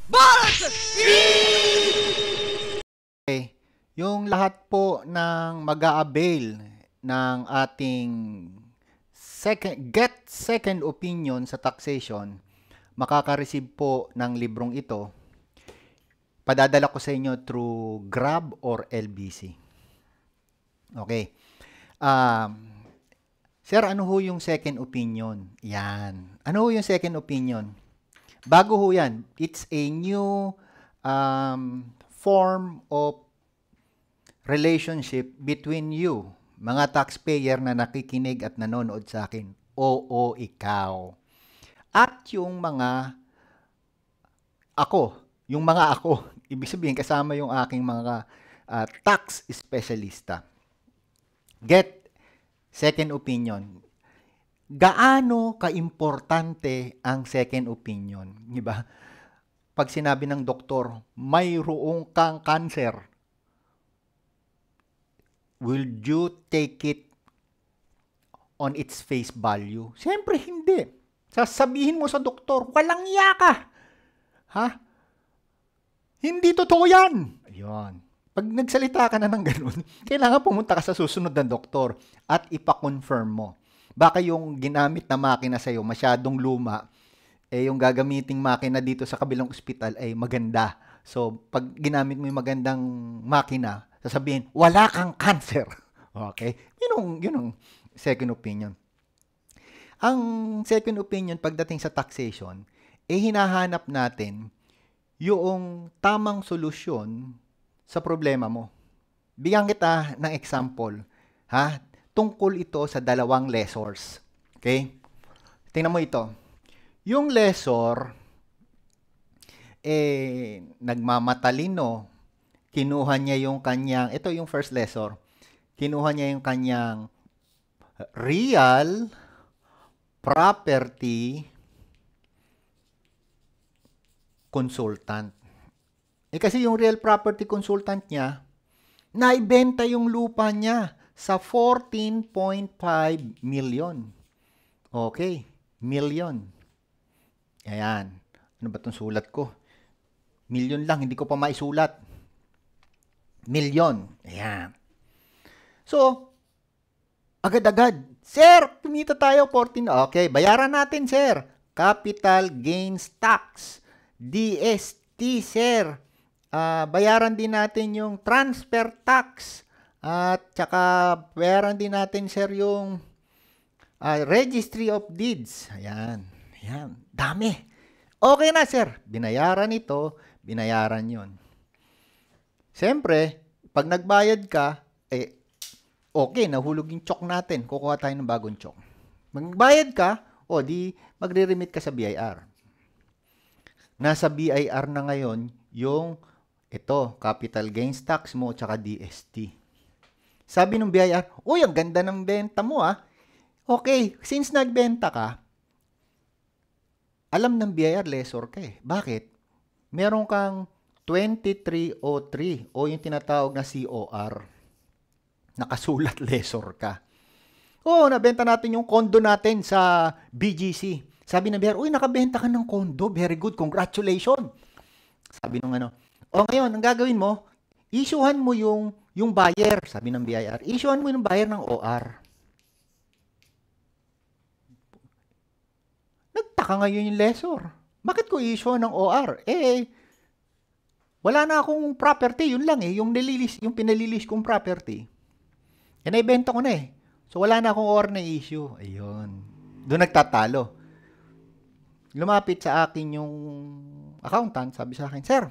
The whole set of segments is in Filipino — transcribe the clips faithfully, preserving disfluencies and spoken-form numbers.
Okay. Yung lahat po ng mag-a-avail ng ating second, get second opinion sa taxation, makaka-receive po ng librong ito. Padadala ko sa inyo through Grab or L B C. Okay. Um, Sir, ano ho yung second opinion? Yan. Ano ho yung second opinion? Bago ho yan. It's a new um, form of relationship between you, mga taxpayer na nakikinig at nanonood sa akin. Oo, ikaw. At yung mga ako, yung mga ako, ibig sabihin kasama yung aking mga uh, tax specialista. Get second opinion. Gaano kaimportante ang second opinion? Di ba? Pag sinabi ng doktor, mayroong kang cancer, will you take it on its face value? Siyempre hindi. Sasabihin mo sa doktor, walang iya ka. Ha? Hindi totoo yan. Ayun. Pag nagsalita ka na ng ganun, kailangan pumunta ka sa susunod na doktor at ipa-confirm mo. Baka yung ginamit na makina sa'yo masyadong luma, eh yung gagamiting makina dito sa kabilang ospital ay maganda. So, pag ginamit mo yung magandang makina, sasabihin, wala kang cancer. Okay? Yun ang, yun ang second opinion. Ang second opinion pagdating sa taxation, eh hinahanap natin yung tamang solusyon sa problema mo. Bigyan kita ng example. Ha? Tungkol ito sa dalawang lessors. Okay? Tingnan mo ito. Yung lessor, eh, nagmamatalino, kinuha niya yung kanyang, ito yung first lessor, kinuha niya yung kanyang real property consultant. Eh kasi yung real property consultant niya, naibenta yung lupa niya sa fourteen point five million. Okay, million. Ayan. Ano ba itong sulat ko? Million lang, hindi ko pa maisulat. Million. Ayan. So, agad-agad. Sir, kumita tayo fourteen. Okay, bayaran natin, sir. Capital Gains Tax. D S T, sir. Uh, bayaran din natin yung transfer tax. At saka bayaran din natin, sir, yung uh, Registry of Deeds. Ayan. Ayan. Dami. Okay na, sir. Binayaran ito, binayaran yon. Siyempre, pag nagbayad ka, eh, okay, nahulog yung chok natin. Kukuha tayo ng bagong chok. Magbayad ka, o di, magre-remit ka sa B I R. Nasa B I R na ngayon yung ito, capital gains tax mo, tsaka D S T. Sabi ng B I R, uy, ang ganda ng benta mo ah. Okay, since nagbenta ka, alam ng B I R, lessor ka eh. Bakit? Meron kang twenty-three oh three o yung tinatawag na C O R. Nakasulat, lessor ka. Oo, nabenta natin yung kondo natin sa B G C. Sabi ng B I R, uy, nakabenta ka ng kondo. Very good, congratulations. Sabi ng ano, o ngayon, ang gagawin mo, issuehan mo yung, yung buyer. Sabi ng B I R, issuehan mo yung buyer ng O R. Nagtaka ngayon yung lessor. Bakit ko i-issue ng O R? Eh, wala na akong property. Yun lang eh. Yung, nililis, yung pinalilis kong property. E naibenta ko na eh. So, wala na akong O R na issue. Ayun. Doon nagtatalo. Lumapit sa akin yung accountant. Sabi sa akin, sir,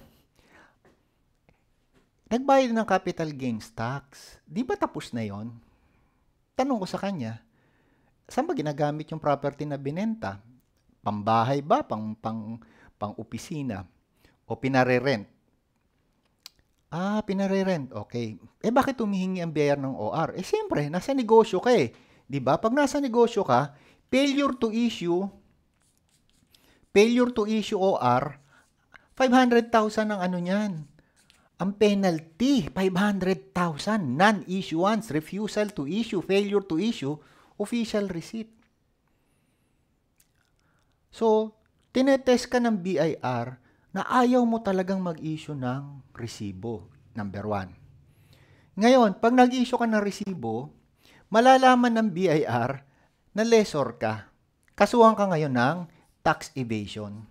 nagbayad ng capital gains tax. Di ba tapos na yon? Tanong ko sa kanya, saan ba ginagamit yung property na binenta? Pambahay ba? Pang, pang, pang opisina? O pinare-rent? Ah, pinare-rent. Okay. Eh, bakit humihingi ang B I R ng O R? Eh, siyempre, nasa negosyo ka eh. Diba? Pag nasa negosyo ka, failure to issue, failure to issue O R, five hundred thousand ang ano niyan. Ang penalty, five hundred thousand. Non-issuance, refusal to issue, failure to issue, official receipt. So, tinetest ka ng B I R, na ayaw mo talagang mag-issue ng resibo. Number one. Ngayon, pag nag-issue ka ng resibo, malalaman ng B I R na lessor ka. Kasuhan ka ngayon ng tax evasion.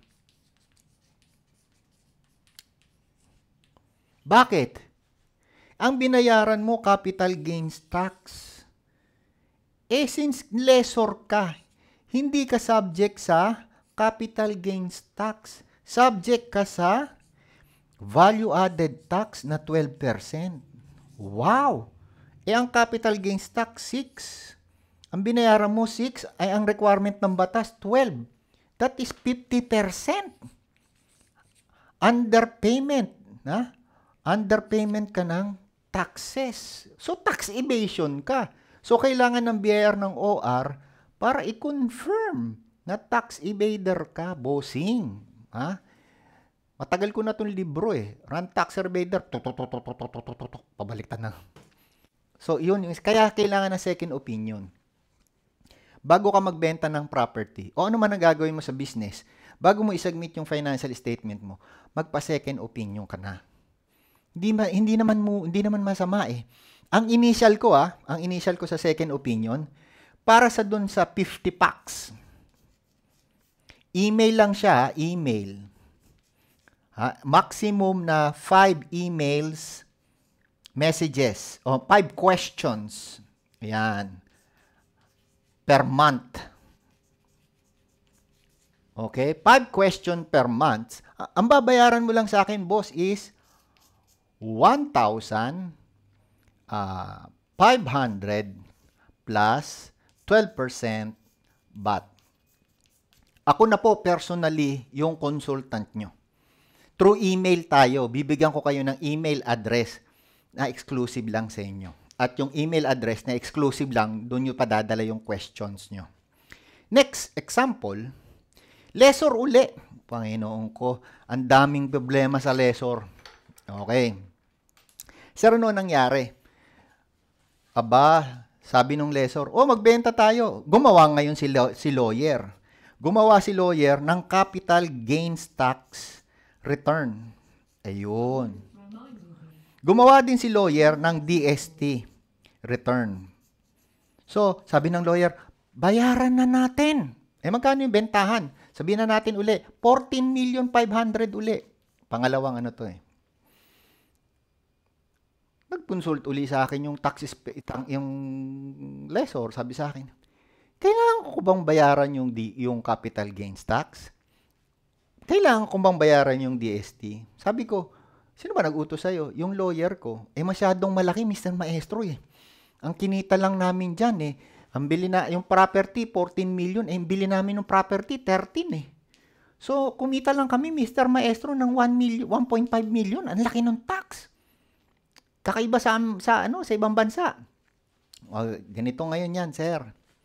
Bakit? Ang binayaran mo, capital gains tax. Eh, since lessor ka, hindi ka subject sa capital gains tax. Subject ka sa value-added tax na twelve percent. Wow! Eh, ang capital gains tax, six. Ang binayaran mo, six, ay ang requirement ng batas, twelve. That is fifty percent. Underpayment. Na? Underpayment ka ng taxes. So, tax evasion ka. So, kailangan ng B I R ng O R para i-confirm na tax evader ka, bossing. Ha? Matagal ko na itong libro eh. Run tax evader. Pabaliktad na. So, yun. Kaya kailangan ng second opinion. Bago ka magbenta ng property, o ano man ang gagawin mo sa business, bago mo isubmit yung financial statement mo, magpa-second opinion ka na. Hindi, ma, hindi, naman, mo, hindi naman masama eh. Ang initial ko ah, ang initial ko sa second opinion, para sa dun sa fifty packs. Email lang siya, email. Ha? Maximum na five emails, messages, o five questions. Ayan. Per month. Okay? five question per month. Ang babayaran mo lang sa akin, boss, is one thousand five hundred plus twelve percent B A T. Ako na po personally yung consultant nyo. Through email tayo, bibigyan ko kayo ng email address na exclusive lang sa inyo. At yung email address na exclusive lang, doon nyo padadala yung questions nyo. Next example, lessor uli. Panginoon ko, ang daming problema sa lessor. Okay. Sir, ano nangyari? Aba, sabi nung lessor, oh, magbenta tayo. Gumawa ngayon si, si lawyer. Gumawa si lawyer ng capital gains tax return. Ayun. Gumawa din si lawyer ng D S T return. So, sabi ng lawyer, bayaran na natin. Eh, magkano yung bentahan? Sabihin na natin uli, fourteen million five hundred uli. Pangalawang ano to eh. Nag-consult uli sa akin yung taxes, yung lessor, sabi sa akin, kailangan ko bang bayaran yung, D, yung capital gains tax? Kailangan ko bang bayaran yung D S T? Sabi ko, sino ba nag-utos sa'yo? Yung lawyer ko. Eh, masyadong malaki, Mister Maestro eh. Ang kinita lang namin dyan eh. Ang bili na, yung property, fourteen million. Eh, ang bili namin ng property, thirteen eh. So, kumita lang kami, Mister Maestro, ng one point five million. Ang laki ng tax. Kakaiba sa, sa, ano, sa ibang bansa. O, ganito ngayon yan, sir.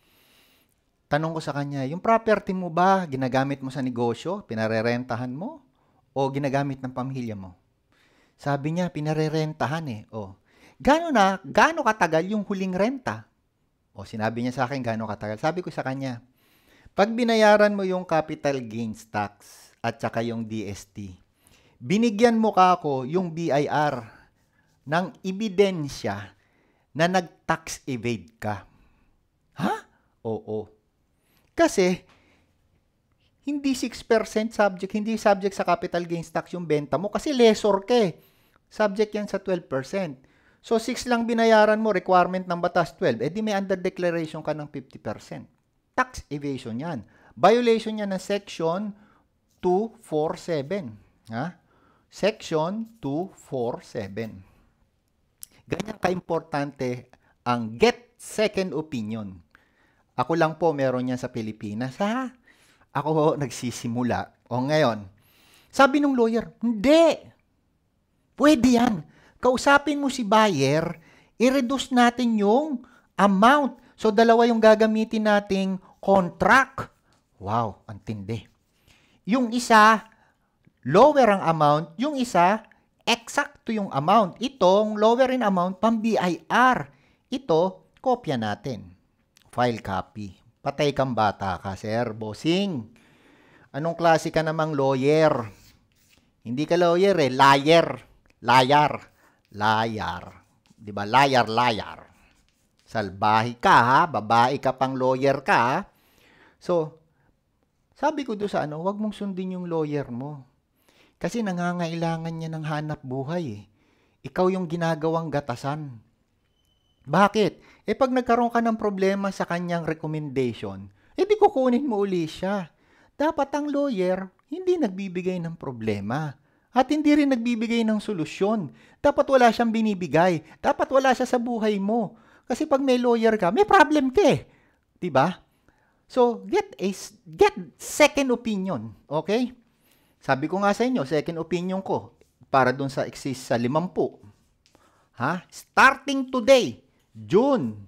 Tanong ko sa kanya, yung property mo ba, ginagamit mo sa negosyo? Pinarerentahan mo? O ginagamit ng pamilya mo? Sabi niya, pinarerentahan eh. O, gano'n na, gano'n katagal yung huling renta? O, sinabi niya sa akin, gano'n katagal. Sabi ko sa kanya, pag binayaran mo yung capital gains tax at saka yung D S T, binigyan mo ka ako yung B I R ng ebidensya na nag-tax evade ka. Ha? Oo. Kasi, hindi six percent subject, hindi subject sa capital gains tax yung benta mo kasi lessor ka eh. Subject yan sa twelve percent. So, six lang binayaran mo, requirement ng batas twelve. Eh, di may under-declaration ka ng fifty percent. Tax evasion yan. Violation yan ng Section two forty-seven. Ha? Section two forty-seven. Ganyan ka-importante ang get second opinion. Ako lang po meron yan sa Pilipinas. Ha? Ako nagsisimula. O ngayon, sabi ng lawyer, hindi. Pwede yan. Kausapin mo si buyer, i-reduce natin yung amount. So, dalawa yung gagamitin nating contract. Wow, ang tindi. Yung isa, lower ang amount. Yung isa, exacto yung amount. Itong lower in amount, pang B I R. Ito, kopya natin. File copy. Patay kang bata ka, sir. Bossing. Anong klase ka namang lawyer? Hindi ka lawyer eh, liar. Liar. Liar. Di ba? Liar, liar. Salbahi ka ha, babae ka pang lawyer ka ha. So, sabi ko doon sa ano, wag mong sundin yung lawyer mo. Kasi nangangailangan niya ng hanap buhay eh. Ikaw yung ginagawang gatasan. Bakit? Eh pag nagkaroon ka ng problema sa kanyang recommendation, eh di kukunin mo uli siya. Dapat ang lawyer, hindi nagbibigay ng problema. At hindi rin nagbibigay ng solusyon. Dapat wala siyang binibigay. Dapat wala siya sa buhay mo. Kasi pag may lawyer ka, may problem ka eh. Diba? So, get a get second opinion. Okay? Sabi ko nga sa inyo, second opinion ko, para dun sa exist sa limampu. Ha? Starting today, June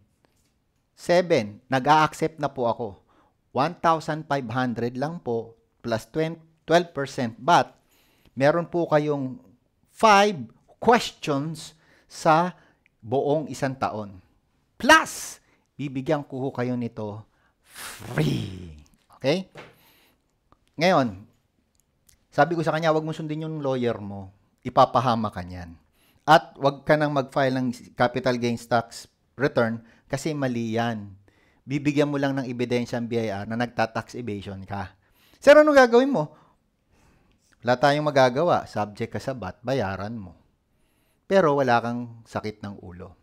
seven, nag-a-accept na po ako. one thousand five hundred lang po, plus twelve percent. But, meron po kayong five questions sa buong isang taon. Plus, bibigyan ko kayo nito free. Okay? Ngayon, sabi ko sa kanya, wag mo sundin yung lawyer mo. Ipapahama ka niyan. At wag ka nang mag-file ng capital gains tax return kasi mali yan. Bibigyan mo lang ng ebidensya ang B I R na nagta-tax evasion ka. Sir, ano gagawin mo? Wala tayong magagawa. Subject ka sa B A T, bayaran mo. Pero wala kang sakit ng ulo.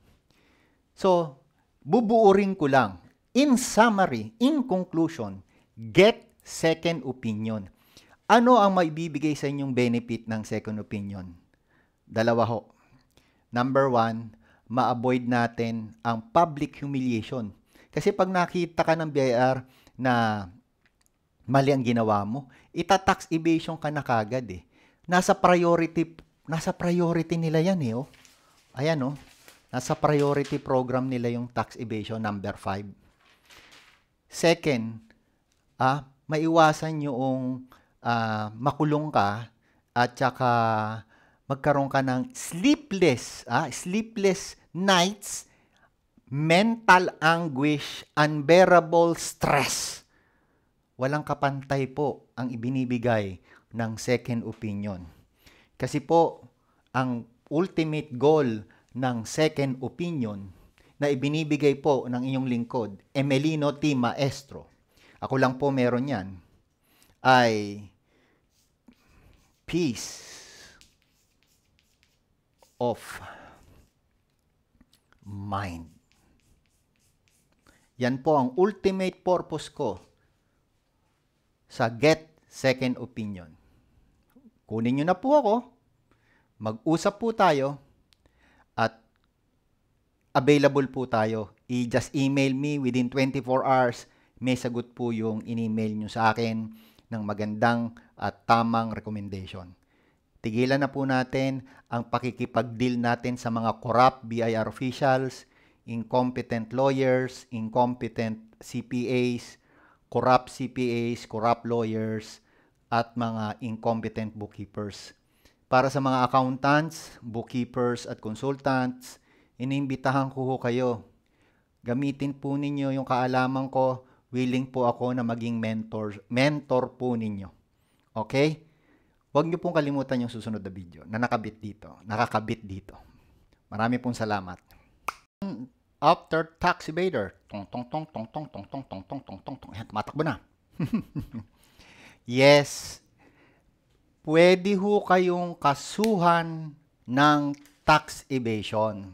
So, bubuurin ko lang. In summary, in conclusion, get second opinion. Ano ang maibibigay sa inyong benefit ng second opinion? Dalawa ho. Number one, ma-avoid natin ang public humiliation. Kasi pag nakita ka ng B I R na mali ang ginawa mo, ita-tax evasion ka na kagad eh. Nasa priority, nasa priority nila yan eh. Oh. Ayan oh. Nasa priority program nila yung tax evasion number five. Second, ah, maiwasan yung uh, makulong ka at saka magkaroon ka ng sleepless, ah, sleepless nights, mental anguish, unbearable stress. Walang kapantay po ang ibinibigay ng second opinion. Kasi po, ang ultimate goal ng second opinion na ibinibigay po ng inyong lingkod, Emelino T. Maestro, ako lang po meron yan, ay peace of mind. Yan po ang ultimate purpose ko sa Get Second Opinion. Kunin nyo na po ako, mag-usap po tayo, at available po tayo. I-just email me within twenty-four hours. May sagot po yung in-email nyo sa akin ng magandang at tamang recommendation. Tigilan na po natin ang pakikipag-deal natin sa mga corrupt B I R officials, incompetent lawyers, incompetent C P As, corrupt C P As, corrupt lawyers, at mga incompetent bookkeepers. Para sa mga accountants, bookkeepers, at consultants, inimbitahan ko kayo. Gamitin po ninyo yung kaalaman ko. Willing po ako na maging mentor, mentor po ninyo. Okay? Huwag niyo pong kalimutan yung susunod na video na nakabit dito, nakakabit dito. Marami pong salamat. After tax evader, tong tong tong tong tong tong tong tong tong tong tong tong. Ayan, tumatakbo na. Yes. Pwede ho kayong kasuhan ng tax evasion.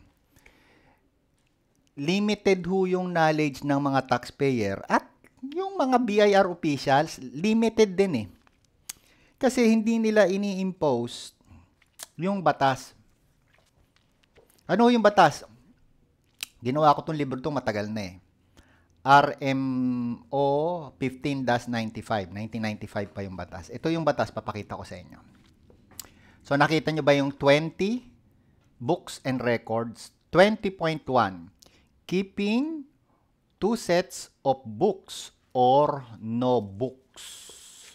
Limited ho yung knowledge ng mga taxpayer at yung mga B I R officials, limited din eh. Kasi hindi nila ini-impose yung batas. Ano yung batas? Ginawa ko tong libro to matagal na eh. R M O fifteen dash ninety-five. nineteen ninety-five pa yung batas. Ito yung batas, papakita ko sa inyo. So nakita nyo ba yung twenty books and records? twenty point one. Keeping two sets of books or no books.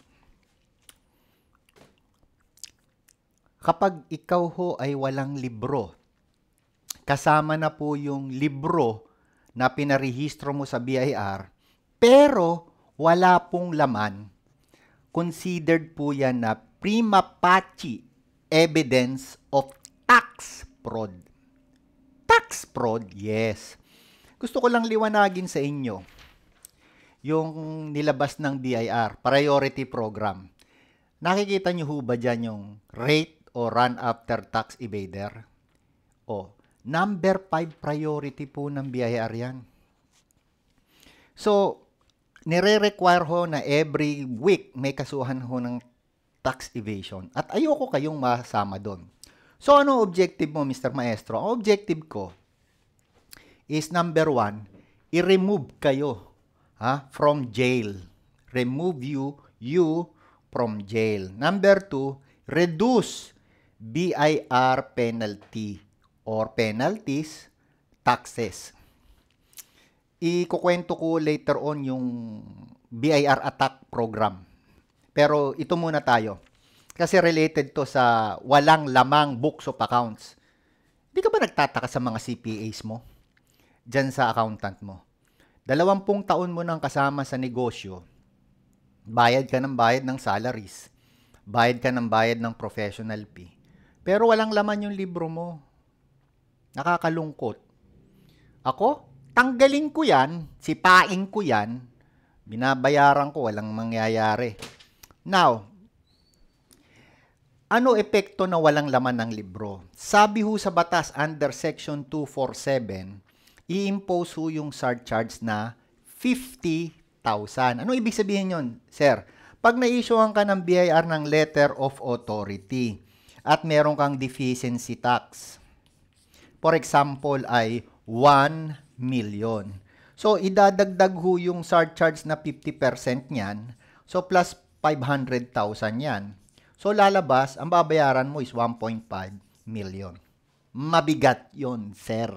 Kapag ikaw ho ay walang libro, kasama na po yung libro na pinarehistro mo sa B I R, pero wala pong laman, considered po yan na prima facie evidence of tax fraud. Tax fraud, yes. Gusto ko lang liwanagin sa inyo yung nilabas ng B I R, Priority Program. Nakikita niyo ho ba dyan yung rate o run after tax evader? O, number five priority po ng B I R yan. So, nire-require ho na every week may kasuhan ho ng tax evasion. At ayoko kayong masama doon. So, ano objective mo, Mister Maestro? Ang objective ko is number one, i-remove kayo ha, from jail. Remove you, you from jail. Number two, reduce B I R penalty or penalties, taxes. Ikukwento ko later on yung B I R attack program. Pero ito muna tayo. Kasi related to sa walang lamang books of accounts. Hindi ka ba nagtataka sa mga C P As mo? Diyan sa accountant mo. Dalawampung taon mo nang kasama sa negosyo. Bayad ka ng bayad ng salaries. Bayad ka ng bayad ng professional fee. Pero walang laman yung libro mo. Nakakalungkot. Ako, tanggalin ko yan, sipain ko yan, binabayaran ko, walang mangyayari. Now, ano epekto na walang laman ng libro? Sabi ho sa batas under Section two forty-seven, i-impose ho yung surcharge na fifty thousand. Ano ibig sabihin yun, sir? Pag na-issuean ka ng B I R ng letter of authority at meron kang deficiency tax, for example ay one million. So, idadagdag ho yung surcharge na fifty percent niyan. So, plus five hundred thousand yan. So, lalabas, ang babayaran mo is one point five million. Mabigat yon, sir.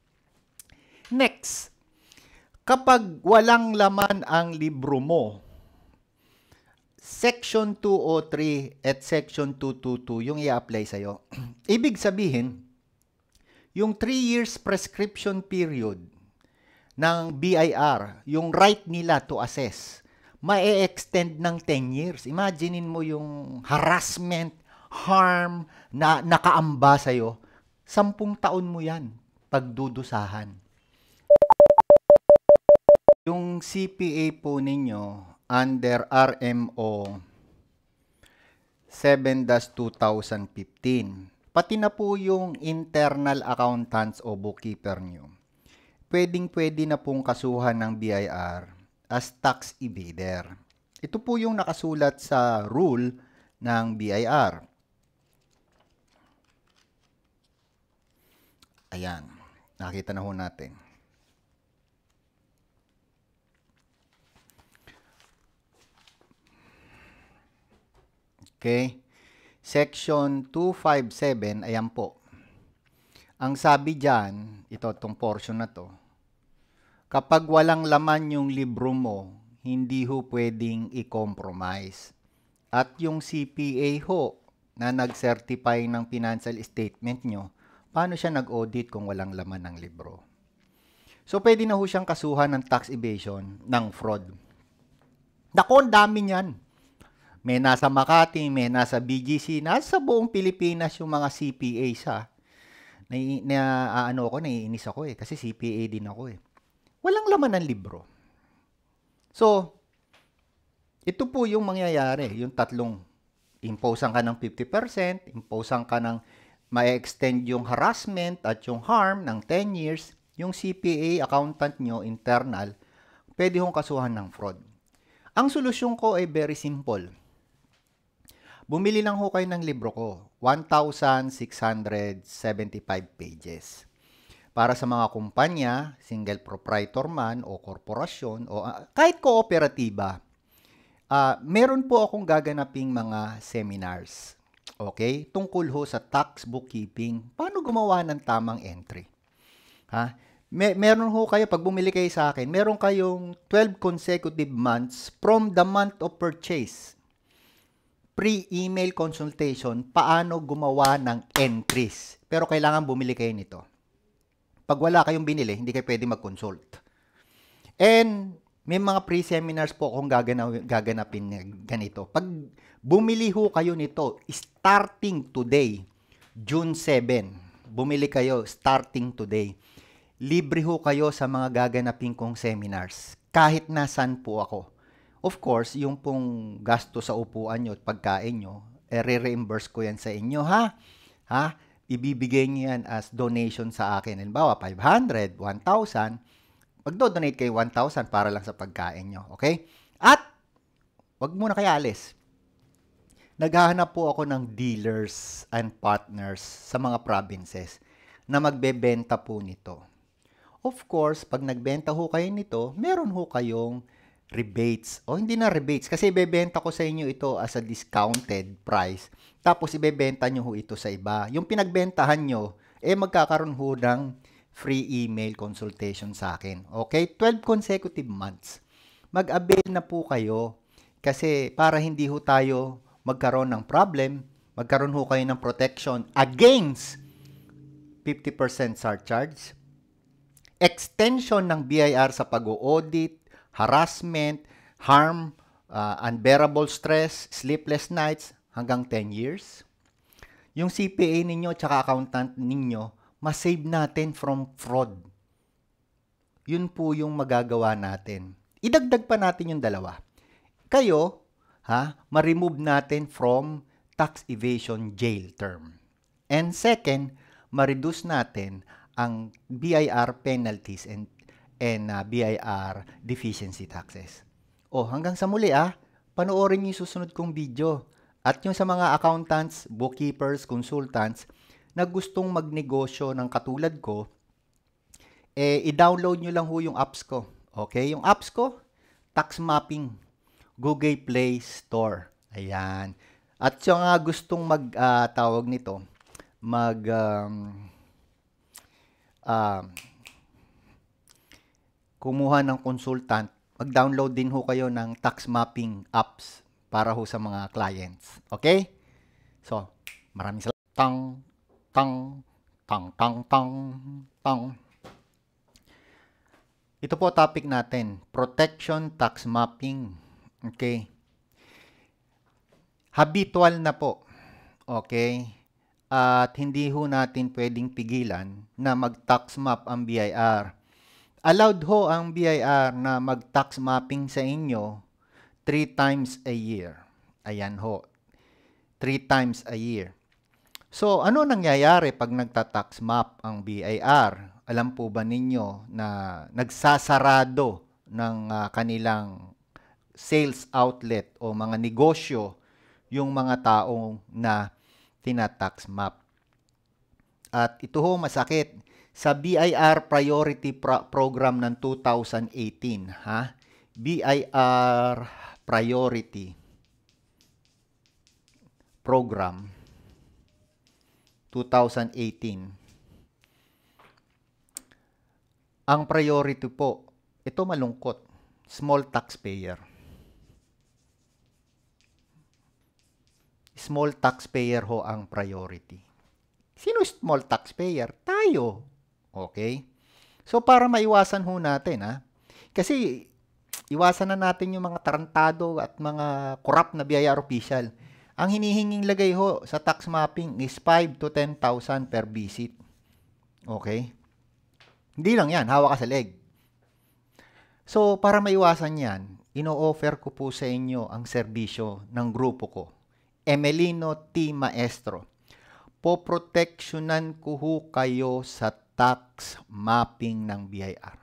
Next, kapag walang laman ang libro mo, Section two oh three at Section two twenty-two yung i-apply sa'yo. Ibig sabihin, yung three years prescription period ng B I R, yung right nila to assess, ma-extend ng ten years. Imaginein mo yung harassment, harm na nakaamba sa'yo. Sampung taon mo yan pagdudusahan. Yung C P A po ninyo under R M O seven dash two thousand fifteen, pati na po yung internal accountants o bookkeeper nyo, pwedeng-pwede na pong kasuhan ng B I R as tax evader. Ito po yung nakasulat sa rule ng B I R. Ayan, nakita na ho natin. Okay. Section two fifty-seven, ayan po. Ang sabi dyan, ito, itong portion na to, kapag walang laman yung libro mo, hindi ho pwedeng i-compromise. At yung C P A ho, na nag-certify ng financial statement nyo, paano siya nag-audit kung walang laman ng libro? So, pwede na ho siyang kasuhan ng tax evasion, ng fraud. Naku, ang dami niyan. May nasa Makati, may nasa B G C, nasa buong Pilipinas yung mga C P As ha. Na, na ano ako, naiinis ako eh, kasi C P A din ako eh. Walang laman ng libro. So, ito po yung mangyayari, yung tatlong, imposean ka ng fifty percent, imposean ka ng ma-extend yung harassment at yung harm ng ten years, yung C P A accountant nyo, internal, pwede hong kasuhan ng fraud. Ang solusyon ko ay very simple. Bumili lang ho kayo ng libro ko, one thousand six hundred seventy-five pages. Para sa mga kumpanya, single proprietor man o korporasyon o uh, kahit kooperatiba, uh, meron po akong gaganaping mga seminars. Okay? Tungkol ho sa tax bookkeeping, paano gumawa ng tamang entry. Ha? May, meron ho kayo, pag bumili kayo sa akin, meron kayong twelve consecutive months from the month of purchase. Pre-email consultation, paano gumawa ng entries. Pero kailangan bumili kayo nito. Pag wala kayong binili, hindi kayo pwede mag-consult. And may mga pre-seminars po akong gagana- gaganapin na ganito. Pag bumili ho kayo nito, starting today, June seventh, bumili kayo starting today. Libre ho kayo sa mga gaganapin kong seminars, kahit nasan po ako. Of course, yung pong gasto sa upuan nyo at pagkain nyo, eh, re-reimburse ko yan sa inyo, ha? Ha? Ibibigay nyo yan as donation sa akin. Halimbawa, five hundred, one thousand. Magdo-donate kayo one thousand para lang sa pagkain nyo. Okay? At, wag muna kayo alis. Naghahanap po ako ng dealers and partners sa mga provinces na magbebenta po nito. Of course, pag nagbenta ho kayo nito, meron ho kayong rebates. O hindi na rebates, kasi ibebenta ko sa inyo ito as a discounted price. Tapos ibebenta nyo ho ito sa iba. Yung pinagbentahan nyo, eh magkakaroon ho ng free email consultation sa akin. Okay? twelve consecutive months. Mag-avail na po kayo kasi para hindi ho tayo magkaroon ng problem, magkaroon ho kayo ng protection against fifty percent surcharge, extension ng B I R sa pag-audit, harassment, harm, uh, unbearable stress, sleepless nights, hanggang ten years. Yung C P A ninyo at accountant ninyo, masave natin from fraud. Yun po yung magagawa natin. Idagdag pa natin yung dalawa. Kayo, ha, ma-remove natin from tax evasion jail term. And second, ma-reduce natin ang B I R penalties and and uh, B I R deficiency taxes. O hanggang sa muli ah, panoorin niyo yung susunod kong video. At yung sa mga accountants, bookkeepers, consultants na gustong magnegosyo ng katulad ko, eh i-download niyo lang ho yung apps ko. Okay? Yung apps ko, Tax Mapping, Google Play Store. Ayan. At yung uh, gustong mag uh, tawag nito, mag um, uh, kumuha ng consultant, mag-download din ho kayo ng tax mapping apps para ho sa mga clients. Okay? So, maraming salamat. Tang, tang, tang, tang, tang, tang. Ito po topic natin, protection tax mapping. Okay? Habitual na po. Okay? At hindi ho natin pwedeng pigilan na mag-tax map ang B I R. Allowed ho ang B I R na mag-tax mapping sa inyo three times a year. Ayan ho. Three times a year. So, ano nangyayari pag nagta-tax map ang B I R? Alam po ba ninyo na nagsasarado ng uh, kanilang sales outlet o mga negosyo yung mga taong na tina-tax map? At ito ho masakit. Sa B I R Priority Pro- Program ng two thousand eighteen, ha? B I R Priority Program two thousand eighteen. Ang priority po, ito malungkot, small taxpayer. Small taxpayer ho ang priority. Sino small taxpayer? Tayo. Okay? So, para maiwasan ho natin, ha? Kasi, iwasan na natin yung mga tarantado at mga corrupt na B I R official. Ang hinihinging lagay ho sa tax mapping is five to ten thousand per visit. Okay? Hindi lang yan, hawak ka sa leg. So, para maiwasan yan, ino-offer ko po sa inyo ang serbisyo ng grupo ko, Emelino T. Maestro. Poproteksyonan ko ho kayo sa tax mapping ng B I R.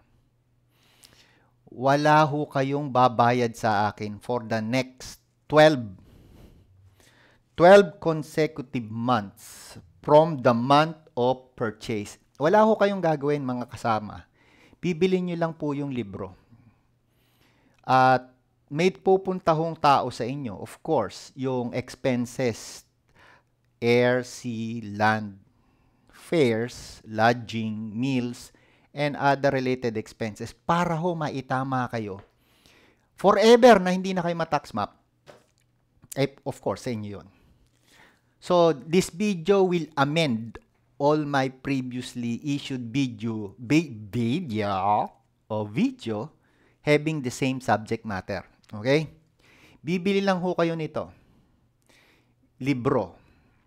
Wala ho kayong babayad sa akin for the next twelve consecutive months from the month of purchase. Wala ho kayong gagawin mga kasama. Bibili nyo lang po yung libro. At may pupunta hong tao sa inyo. Of course, yung expenses, air, sea, land, fares, lodging, meals, and other related expenses para ho maitama kayo. Forever na hindi na kayo ma-tax map. Eh, of course, sa inyo yun. So, this video will amend all my previously issued video, video, o video having the same subject matter. Okay? Bibili lang ho kayo nito. Libro.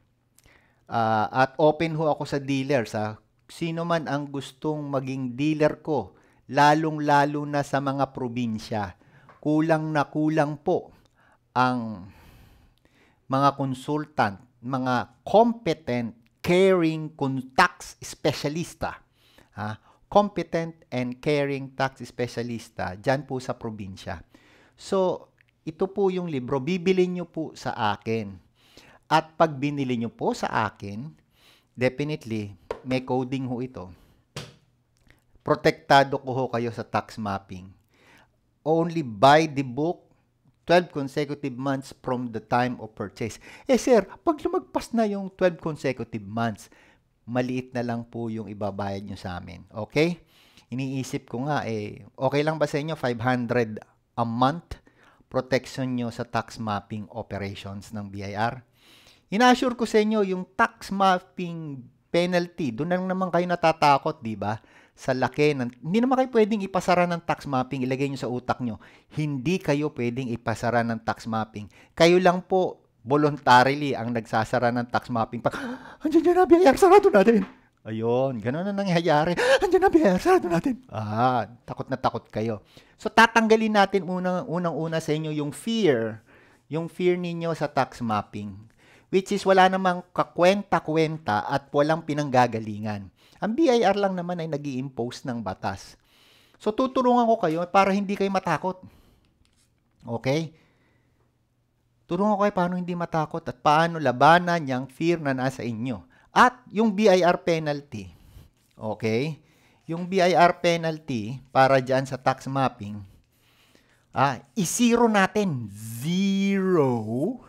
Uh, at open ho ako sa dealers. Ha? Sino man ang gustong maging dealer ko, lalong-lalo na sa mga probinsya, kulang na kulang po ang mga consultant, mga competent, caring tax specialista. Ha? Competent and caring tax specialista dyan po sa probinsya. So, ito po yung libro. Bibili nyo po sa akin. At pag binili nyo po sa akin, definitely, may coding ho ito. Protektado ko ho kayo sa tax mapping. Only buy the book twelve consecutive months from the time of purchase. Eh sir, pag lumagpas na yung twelve consecutive months, maliit na lang po yung ibabayad nyo sa amin. Okay? Iniisip ko nga, eh, okay lang ba sa inyo five hundred a month protection nyo sa tax mapping operations ng B I R? Ina-assure ko sa inyo, yung tax mapping penalty, doon lang naman kayo natatakot, di ba? Sa laki, ng, hindi naman kayo pwedeng ipasara ng tax mapping, ilagay nyo sa utak nyo. Hindi kayo pwedeng ipasara ng tax mapping. Kayo lang po, voluntarily, ang nagsasara ng tax mapping. Pag, andyan dyan na, B I R, sarado natin. Ayun, gano'n na nangyayari. Andyan na, B I R, sarado natin. Ah, takot na takot kayo. So, tatanggalin natin unang, unang-una sa inyo yung fear. Yung fear ninyo sa tax mapping. Which is wala namang kakwenta-kwenta at walang pinanggagalingan. Ang B I R lang naman ay nag-i-impose ng batas. So, tutulungan ko kayo para hindi kayo matakot. Okay? Tulungan ko kayo paano hindi matakot at paano labanan yung fear na nasa inyo. At yung B I R penalty. Okay? Yung B I R penalty para dyan sa tax mapping, ah, i-zero natin. Zero.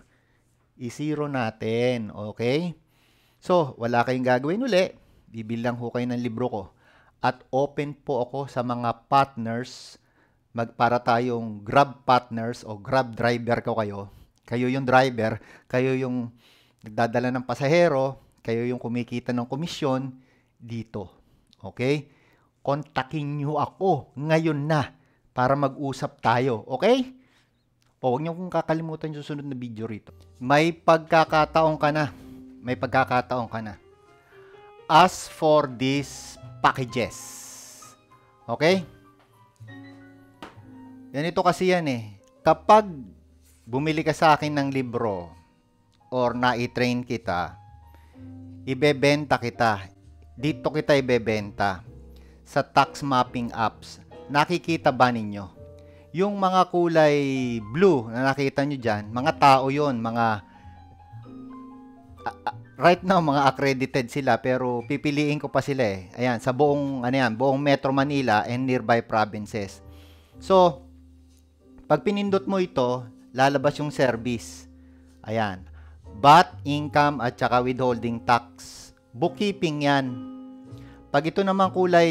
I-zero natin. Okay? So, wala kayong gagawin uli. Bibilang ho kayo ng libro ko. At open po ako sa mga partners, mag, para tayong Grab partners o Grab driver ko kayo. Kayo yung driver, kayo yung nagdadala ng pasahero, kayo yung kumikita ng komisyon dito. Okay? Kontakin nyo ako ngayon na para mag-usap tayo. Okay? O, huwag nyo kong kakalimutan yung susunod na video rito. May pagkakataon ka na. May pagkakataon ka na. As for these packages. Okay? Ganito kasi yan eh. Kapag bumili ka sa akin ng libro or na-train kita, ibebenta kita. Dito kita ibebenta sa tax mapping apps. Nakikita ba ninyo? Yung mga kulay blue na nakita nyo dyan, mga tao yon, mga right now, mga accredited sila, pero pipiliin ko pa sila eh. Ayan, sa buong, ano yan, buong Metro Manila and nearby provinces. So, pag pinindot mo ito, lalabas yung service. Ayan. B A T, income, at saka withholding tax. Bookkeeping yan. Pag ito naman kulay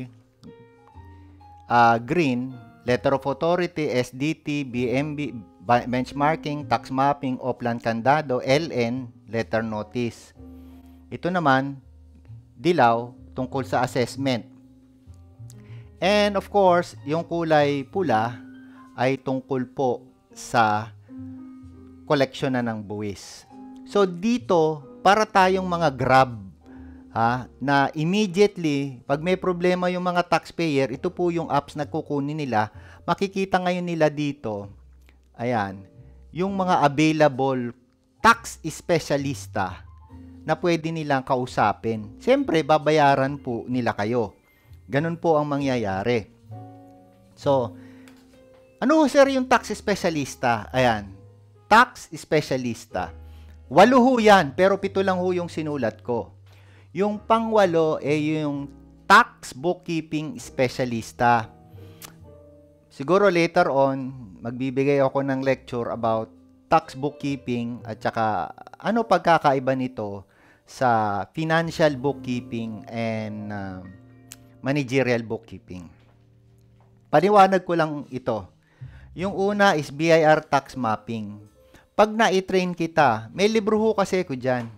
uh, green, letter of authority, S D T, B M B, benchmarking, tax mapping, o plan kandado, L N, letter notice. Ito naman, dilaw, tungkol sa assessment. And of course, yung kulay pula ay tungkol po sa collection na ng buwis. So dito, para tayong mga Grab, ha, na immediately, pag may problema yung mga taxpayer, ito po yung apps na kukunin nila, makikita ngayon nila dito, ayan, yung mga available tax specialista na pwede nilang kausapin. Siyempre, babayaran po nila kayo. Ganun po ang mangyayari. So, ano sir yung tax specialista? Ayan, tax specialista. Walo ho yan, pero pito lang ho yung sinulat ko. Yung pangwalo ay yung tax bookkeeping specialista. Siguro later on, magbibigay ako ng lecture about tax bookkeeping at saka ano pagkakaiba nito sa financial bookkeeping and uh, managerial bookkeeping. Paliwanag ko lang ito. Yung una is B I R tax mapping. Pag na-train kita, may libro ho kasi ko dyan.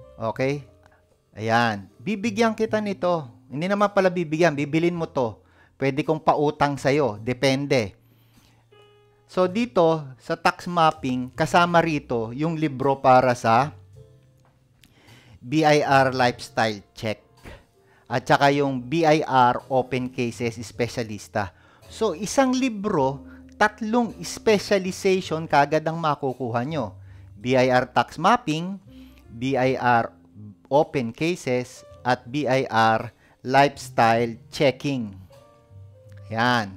Okay? Ayan. Bibigyan kita nito. Hindi naman pala bibigyan, bibilin mo to. Pwede kong pautang sa'yo. Depende. So, dito, sa tax mapping, kasama rito yung libro para sa B I R Lifestyle Check. At saka yung B I R Open Cases Specialista. So, isang libro, tatlong specialization kagad ang makukuha nyo. B I R Tax Mapping, B I R Open Cases, at B I R Lifestyle Checking. Yan.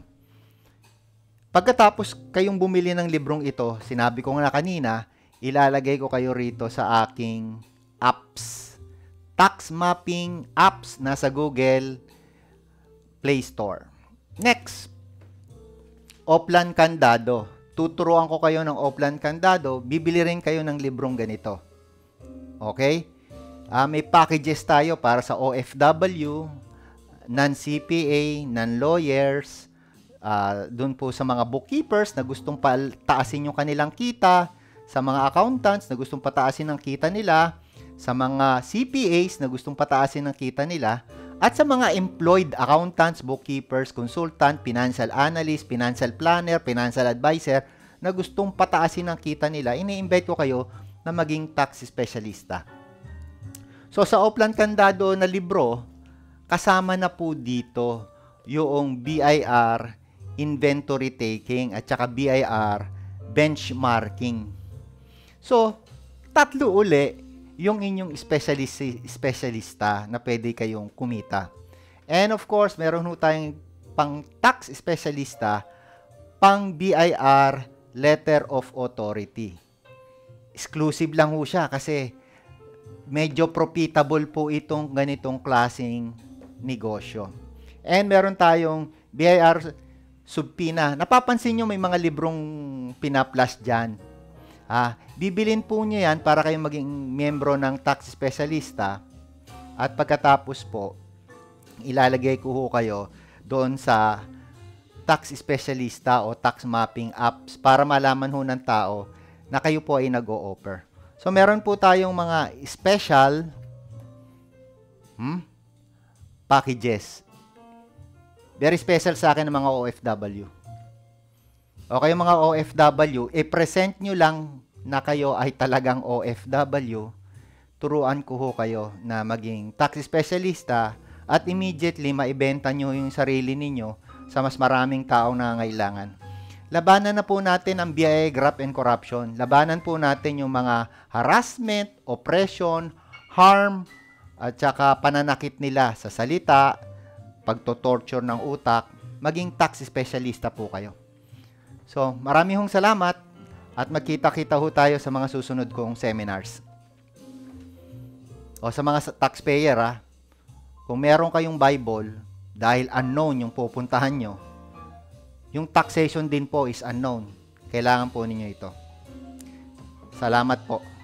Pagkatapos kayong bumili ng librong ito, sinabi ko na kanina, ilalagay ko kayo rito sa aking apps. Tax mapping apps nasa Google Play Store. Next, Oplan Candado. Tuturuan ko kayo ng Oplan Candado. Bibili rin kayo ng librong ganito. Okay? Uh, may packages tayo para sa O F W, non-C P A, non-lawyers, uh, dun po sa mga bookkeepers na gustong pataasin yung kanilang kita, sa mga accountants na gustong pataasin ang kita nila, sa mga C P As na gustong pataasin ang kita nila, at sa mga employed accountants, bookkeepers, consultant, financial analyst, financial planner, financial advisor na gustong pataasin ang kita nila, ini-invite ko kayo na maging tax specialista. So, sa Oplan Candado na libro, kasama na po dito yung B I R inventory taking at saka B I R benchmarking. So, tatlo uli yung inyong specialist, specialista na pwede kayong kumita. And of course, meron ho tayong pang tax specialista, pang B I R letter of authority. Exclusive lang ho siya kasi medyo profitable po itong ganitong klaseng negosyo. And meron tayong B I R subpina. Napapansin nyo may mga librong pinaplas dyan. Ah, bibilin po nyo yan para kayong maging miyembro ng tax specialista. At pagkatapos po, ilalagay ko ho kayo doon sa tax specialista o tax mapping apps para malaman ho ng tao na kayo po ay nag-o-offer. So, meron po tayong mga special hmm, packages. Very special sa akin ng mga O F W. O kayo mga O F W, i-present nyo lang na kayo ay talagang O F W. Turuan ko ho kayo na maging tax specialista at immediately maibenta nyo yung sarili ninyo sa mas maraming taong nangangailangan. Labanan na po natin ang B I A, graft and corruption. Labanan po natin yung mga harassment, oppression, harm, at saka pananakit nila sa salita, pagto-torture ng utak. Maging tax specialista po kayo. So, marami hong salamat at magkita-kita ho tayo sa mga susunod kong seminars. O sa mga taxpayer, ha, kung meron kayong Bible, dahil unknown yung pupuntahan nyo, yung taxation din po is unknown. Kailangan po ninyo ito. Salamat po.